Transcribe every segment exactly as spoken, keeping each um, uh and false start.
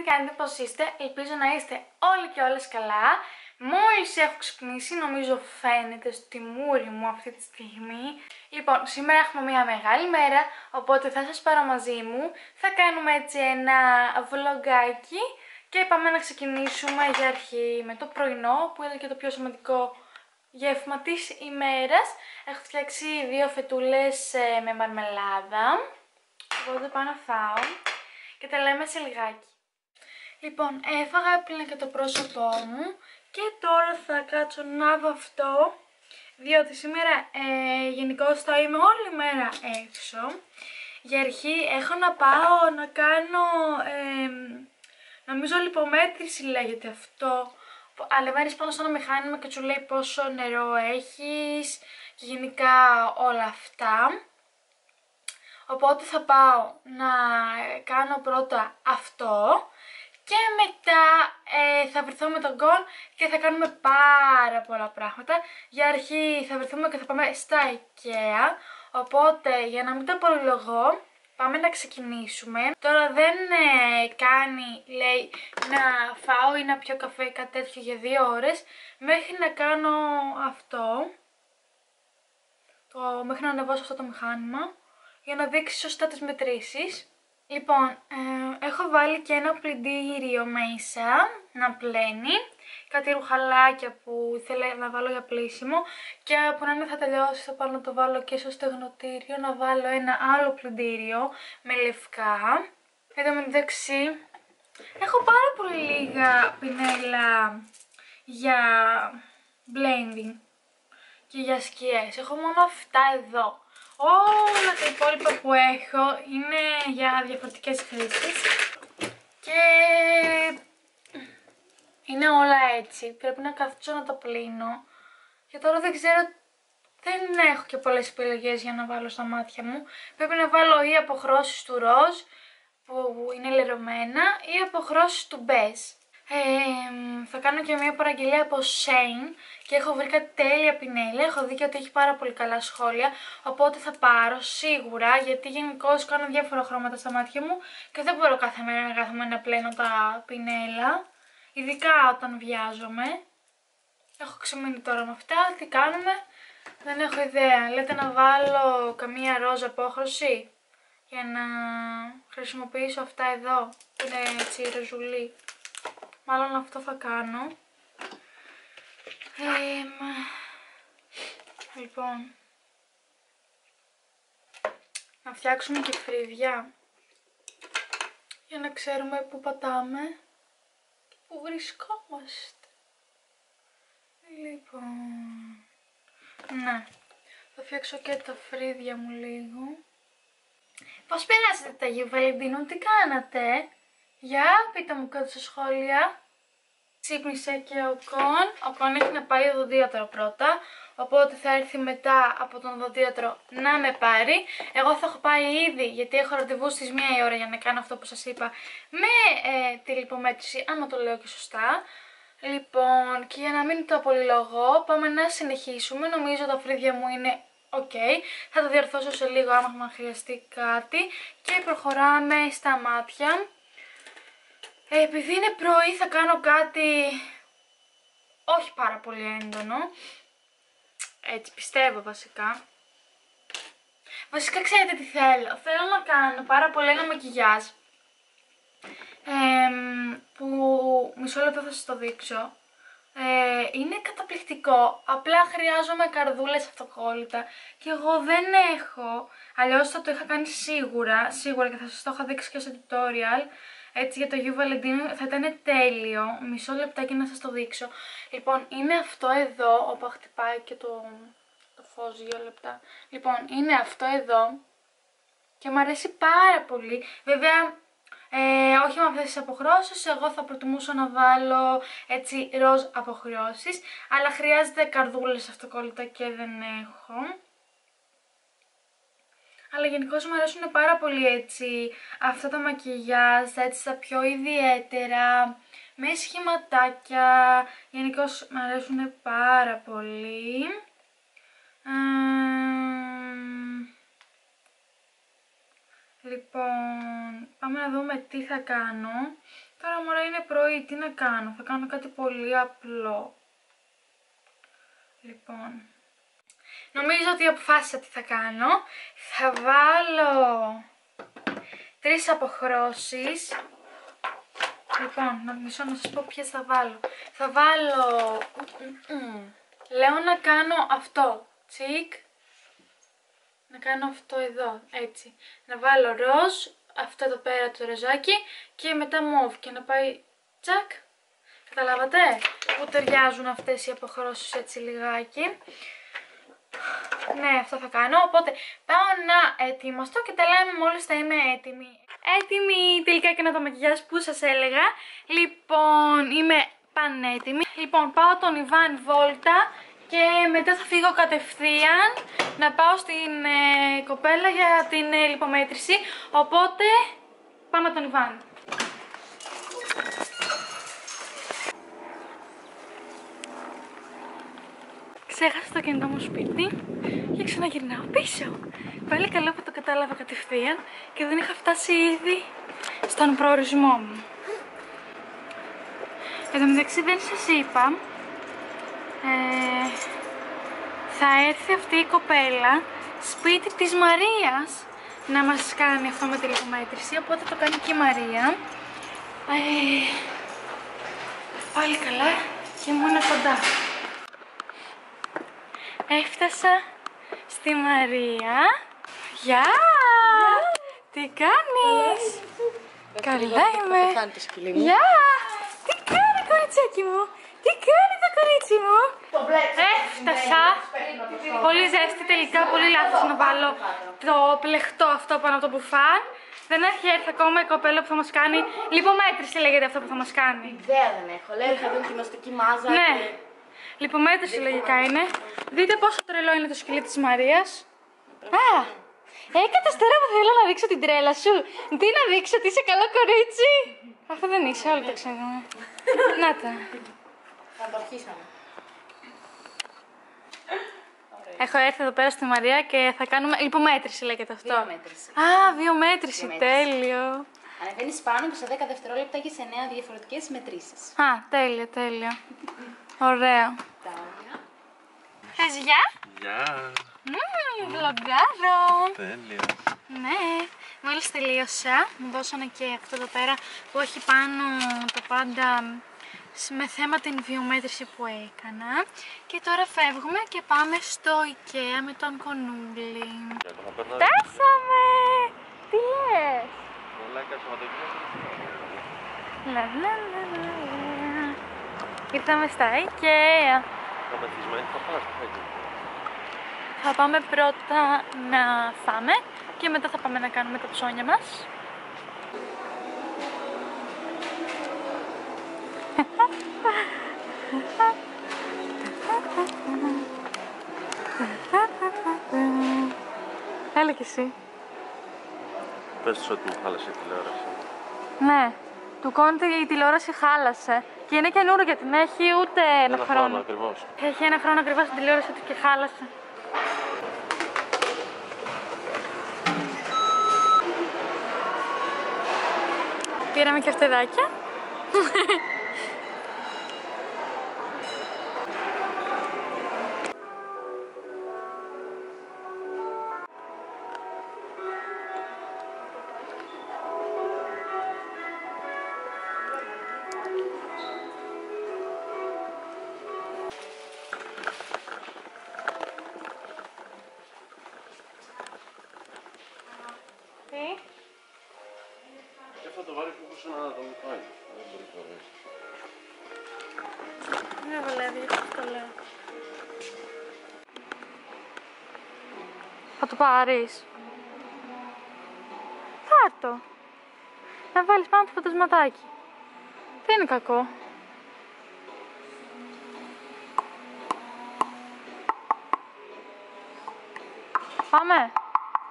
κάνετε, πώς είστε? Ελπίζω να είστε όλοι και όλες καλά. Μόλις έχω ξυπνήσει, νομίζω φαίνεται στη μούρη μου αυτή τη στιγμή. Λοιπόν, σήμερα έχουμε μια μεγάλη μέρα, οπότε θα σας πάρω μαζί μου. Θα κάνουμε έτσι ένα vlogάκι και πάμε να ξεκινήσουμε για αρχή με το πρωινό, που είναι και το πιο σημαντικό γεύμα της ημέρας. Έχω φτιάξει δύο φετούλες με μαρμελάδα, οπότε πάω να φάω και τα λέμε σε λιγάκι. Λοιπόν, έφαγα πλέον και το πρόσωπό μου και τώρα θα κάτσω να βαφτώ, διότι σήμερα ε, γενικώς θα είμαι όλη μέρα έξω. Για αρχή έχω να πάω να κάνω, ε, νομίζω λιπομέτρηση λέγεται αυτό, ανεβαίνεις πάνω σε ένα μηχάνημα και σου λέει πόσο νερό έχεις και γενικά όλα αυτά. Οπότε θα πάω να κάνω πρώτα αυτό και μετά ε, θα βρεθώ με τον Γκον και θα κάνουμε πάρα πολλά πράγματα. Για αρχή θα βρεθούμε και θα πάμε στα IKEA, οπότε για να μην τα πολυλογώ πάμε να ξεκινήσουμε. Τώρα δεν ε, κάνει, λέει, να φάω ή να πιω καφέ ή κάτι τέτοιο για δύο ώρες μέχρι να κάνω αυτό, το, μέχρι να ανεβάσω αυτό το μηχάνημα για να δείξει σωστά τις μετρήσεις. Λοιπόν, ε, έχω βάλει και ένα πλυντήριο μέσα να πλένει, κάτι ρουχαλάκια που θέλω να βάλω για πλύσιμο και από να είναι θα τελειώσει θα πάω να το βάλω και στο στεγνοτήριο, να βάλω ένα άλλο πλυντήριο με λευκά. Εδώ με δεξί έχω πάρα πολύ λίγα πινέλα για blending και για σκιές, έχω μόνο αυτά εδώ. Όλα τα υπόλοιπα που έχω είναι για διαφορετικές χρήσεις και είναι όλα έτσι. Πρέπει να καθίσω να τα πλύνω και τώρα δεν ξέρω, δεν έχω και πολλές επιλογές για να βάλω στα μάτια μου. Πρέπει να βάλω ή αποχρώσεις του ροζ που είναι λερωμένα ή αποχρώσεις του μπέζ. Ε, θα κάνω και μια παραγγελία από Shein και έχω βρει κάτι τέλεια πινέλια, έχω δει και ότι έχει πάρα πολύ καλά σχόλια, οπότε θα πάρω σίγουρα, γιατί γενικώς κάνω διάφορα χρώματα στα μάτια μου και δεν μπορώ κάθε μέρα να κάθομαι να πλένω τα πινέλα, ειδικά όταν βιάζομαι. Έχω ξεμείνει τώρα με αυτά, τι κάνουμε, δεν έχω ιδέα. Λέτε να βάλω καμία ροζ απόχρωση για να χρησιμοποιήσω αυτά εδώ που είναι έτσι ροζουλί. Μάλλον αυτό θα κάνω. Ε, λοιπόν, να φτιάξουμε και φρύδια για να ξέρουμε πού πατάμε και πού βρισκόμαστε. Λοιπόν, ναι, θα φτιάξω και τα φρύδια μου λίγο. Πώς περάσατε τα Αγίου Βαλεντίνου, τι κάνατε? Για πείτε μου κάτω στα σχόλια. Ξύπνησε και ο Κον. Ο Κον έχει να πάει οδοντίατρο πρώτα, οπότε θα έρθει μετά από τον οδοντίατρο να με πάρει. Εγώ θα έχω πάει ήδη, γιατί έχω ραντεβού στις μία η ώρα για να κάνω αυτό που σας είπα με ε, τη λιπομέτρηση, άμα το λέω και σωστά. Λοιπόν, και για να μην το απολυλογώ, πάμε να συνεχίσουμε. Νομίζω τα φρύδια μου είναι ok. Θα το διορθώσω σε λίγο άμα χρειαστεί κάτι και προχωράμε στα μάτια. Ε, επειδή είναι πρωί θα κάνω κάτι όχι πάρα πολύ έντονο, έτσι πιστεύω βασικά. Βασικά ξέρετε τι θέλω, θέλω να κάνω πάρα πολύ ένα μακιγιάζ, ε, που μισό λεπτό θα σας το δείξω. Ε, είναι καταπληκτικό, απλά χρειάζομαι καρδούλες αυτοκόλλητα και εγώ δεν έχω, αλλιώς θα το είχα κάνει σίγουρα, σίγουρα και θα σας το είχα δείξει και στο tutorial. Έτσι για το Αγίου Βαλεντίνου θα ήταν τέλειο. Μισό λεπτάκι να σας το δείξω. Λοιπόν, είναι αυτό εδώ, όπου χτυπάει και το, το φως, δύο λεπτά. Λοιπόν, είναι αυτό εδώ και μου αρέσει πάρα πολύ. Βέβαια, ε, όχι με αυτές τις αποχρώσεις, εγώ θα προτιμούσα να βάλω έτσι ροζ αποχρώσεις, αλλά χρειάζεται καρδούλες αυτοκόλλητα και δεν έχω. Αλλά γενικώς μου αρέσουν πάρα πολύ έτσι αυτά τα μακιγιάζ, έτσι τα πιο ιδιαίτερα, με σχηματάκια, γενικώς μου αρέσουν πάρα πολύ. Ε, λοιπόν, πάμε να δούμε τι θα κάνω. Τώρα μωρέ είναι πρωί, τι να κάνω, θα κάνω κάτι πολύ απλό. Λοιπόν, νομίζω ότι αποφάσισα τι θα κάνω. Θα βάλω τρεις αποχρώσεις. Λοιπόν, να μισώ να σας πω ποιες θα βάλω. Θα βάλω... Λέω να κάνω αυτό, τσικ. Να κάνω αυτό εδώ, έτσι. Να βάλω ροζ, αυτό εδώ πέρα το ροζάκι και μετά μοβ και να πάει τσακ. Καταλάβατε που ταιριάζουν αυτές οι αποχρώσεις έτσι λιγάκι. Ναι, αυτό θα κάνω, οπότε πάω να ετοιμαστώ και τα λέμε μόλις θα είμαι έτοιμη. Έτοιμη τελικά και να το μακιγιάζ που σας έλεγα. Λοιπόν, είμαι πανέτοιμη. Λοιπόν, πάω τον Ιβάν βόλτα και μετά θα φύγω κατευθείαν να πάω στην ε, κοπέλα για την ε, λιπομέτρηση. Οπότε, πάμε τον Ιβάν. Ξέχασα το κινητό μου σπίτι και ξαναγυρνάω πίσω. Πάλι καλό που το κατάλαβα κατευθείαν και δεν είχα φτάσει ήδη στον προορισμό μου. Εν τω μεταξύ δεν σας είπα, ε, θα έρθει αυτή η κοπέλα σπίτι της Μαρίας να μας κάνει αυτό με τη λιπομέτρηση, οπότε το κάνει και η Μαρία. Ε, πάλι καλά και ήμουν κοντά. Έφτασα στη Μαρία. Γεια! Τι κάνεις? Καλά είμαι. Γεια! Τι κάνει κοριτσάκι μου? Τι κάνει το κορίτσι μου? Έφτασα. Πολύ ζέστη τελικά, πολύ λάθος να βάλω το πλεχτό αυτό πάνω από το μπουφάν. Δεν έχει έρθει ακόμα η κοπέλα που θα μας κάνει λιπομέτρηση, λέγεται αυτό που θα μας κάνει. Ιδέα δεν έχω. Λέω είχα δει τη γνωστική μάζα. Ναι. Και... Λιπομέτρηση λογικά είναι. Δείτε πόσο τρελό είναι το σκυλί της Μαρίας. Α, έκατες τώρα που θέλω να δείξω την τρέλα σου. Τι να δείξω, ότι είσαι καλό κορίτσι. Αυτό δεν είσαι, όλοι το ξέρουμε. Να τα. Θα το αρχίσαμε. Έχω έρθει εδώ πέρα στη Μαρία και θα κάνουμε λιπομέτρηση, λέγεται αυτό. Βιομέτρηση. Α, βιομέτρηση, Βιομέτρηση. Τέλειο. Ανεβαίνεις πάνω και σε δέκα δευτερόλεπτα έχεις εννέα διαφορετικές μετρήσεις. Α, τέλειο, τέλειο. Ωραίο. Τάλια. Θες γεια? Γεια! Μμμ, βλογκάρο. Τέλεια! Ναι, μόλις τελείωσα, μου δώσανε και αυτό εδώ πέρα που έχει πάνω τα πάντα με θέμα την βιομέτρηση που έκανα. Και τώρα φεύγουμε και πάμε στο IKEA με τον Κονούλη. Φτάσαμε! Τι λες? Λα, λα, λα, λα. Ήρθαμε στα IKEA. Θα πάμε πρώτα να φάμε και μετά θα πάμε να κάνουμε τα ψώνια μας. Έλα κι εσύ. Πες τους ότι μου χάλασε η τηλεόραση. Ναι, του Κόντε η τηλεόραση χάλασε. Και είναι καινούργια, την έχει ούτε ένα, Ένα χρόνο. χρόνο ακριβώς. Έχει ένα χρόνο ακριβώς την τηλεόραση του και χάλασε. Πήραμε και αυτεδάκια. Τι? Και αυτό το βάρη που μπορούσε να το κάνει. Δεν μπορεί να το Δεν με βολεύει, γι' αυτό το λέω. Θα το πάρεις? Πάρ' το. Να βάλεις πάνω το φωτισματάκι. Δεν είναι κακό. Πάμε.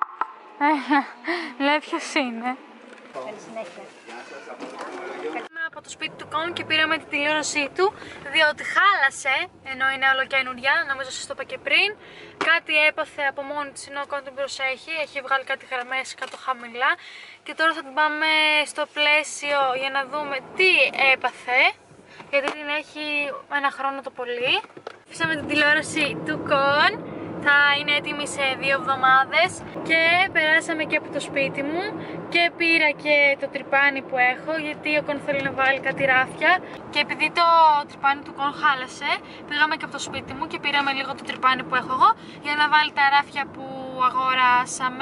Ε, λέει ποιος είναι. Καλή συνέχεια. Είμαι από το σπίτι του Κον και πήραμε την τηλεόρασή του, διότι χάλασε, ενώ είναι ολοκαίνουρια, νομίζω σας το είπα και πριν. Κάτι έπαθε από μόνη της, ενώ ο Κον την προσέχει, έχει βγάλει κάτι γραμμές κάτω χαμηλά. Και τώρα θα την πάμε στο πλαίσιο για να δούμε τι έπαθε, γιατί την έχει ένα χρόνο το πολύ. Αφήσαμε την τηλεόραση του Κον. Θα είναι έτοιμη σε δύο εβδομάδες και περάσαμε και από το σπίτι μου και πήρα και το τρυπάνι που έχω, γιατί ο Κον θέλει να βάλει κάτι ράφια και επειδή το τρυπάνι του Κον χάλασε, πήγαμε και από το σπίτι μου και πήραμε λίγο το τρυπάνι που έχω εγώ για να βάλει τα ράφια που αγοράσαμε.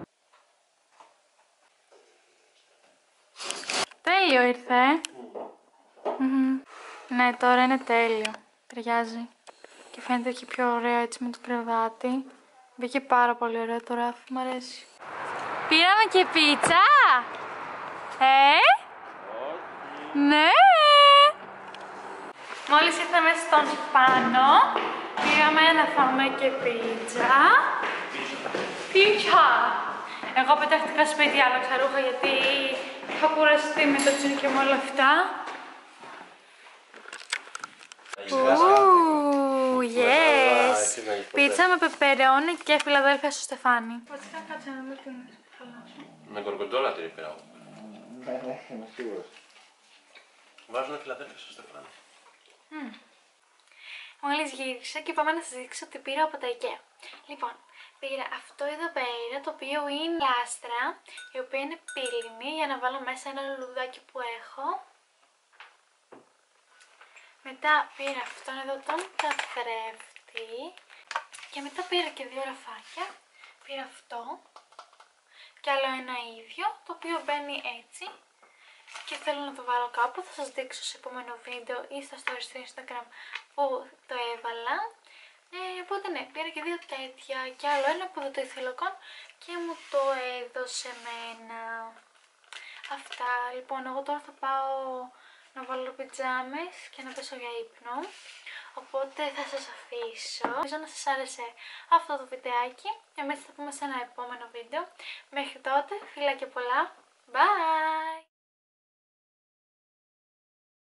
Τέλειο ήρθε. Mm-hmm. Ναι, τώρα είναι τέλειο. Ταιριάζει. Και φαίνεται και πιο ωραίο έτσι με το κρεβάτι. Μπήκε πάρα πολύ ωραίο το ράφι, μου αρέσει. Πήραμε και πίτσα! Ε! Ναι! Μόλις ήρθαμε στον Σπάνο, πήγαμε να φάμε και πίτσα. Πίτσα! Εγώ πετάχτηκα σπίτι άλλα ξαρούχα γιατί είχα κουραστεί με το τσιν και με όλα αυτά. Ου, yes! Πίτσα με πεπερόνι και Φιλαδέλφια στο στεφάνι. Βασικά κάτσε να μην την χαλάσω. Με κορκοντόλα την πήρα. Ναι, ναι, είμαι σίγουρος. Βάζουν Φιλαδέλφια στο στεφάνι. Mm. Μόλις γύρισα και πάμε να σας δείξω τι πήρα από τα IKEA. Λοιπόν, πήρα αυτό εδώ πέρα, το οποίο είναι λάστρα, η οποία είναι πύληνη, για να βάλω μέσα ένα λουλουδάκι που έχω. Μετά πήρα αυτόν εδώ τον καθρέφτη και μετά πήρα και δύο ραφάκια. Πήρα αυτό και άλλο ένα ίδιο, το οποίο μπαίνει έτσι και θέλω να το βάλω κάπου. Θα σας δείξω σε επόμενο βίντεο ή στα stories στο Instagram που το έβαλα. Ε, οπότε ναι, πήρα και δύο τέτοια και άλλο ένα που δεν το ήθελα καν και μου το έδωσε εμένα. Αυτά, λοιπόν, εγώ τώρα θα πάω να βάλω πιτζάμες και να πέσω για ύπνο. Οπότε θα σας αφήσω. Ελπίζω να σας άρεσε αυτό το βιντεάκι. Εμείς θα πούμε σε ένα επόμενο βίντεο. Μέχρι τότε, φιλάκια πολλά. Bye!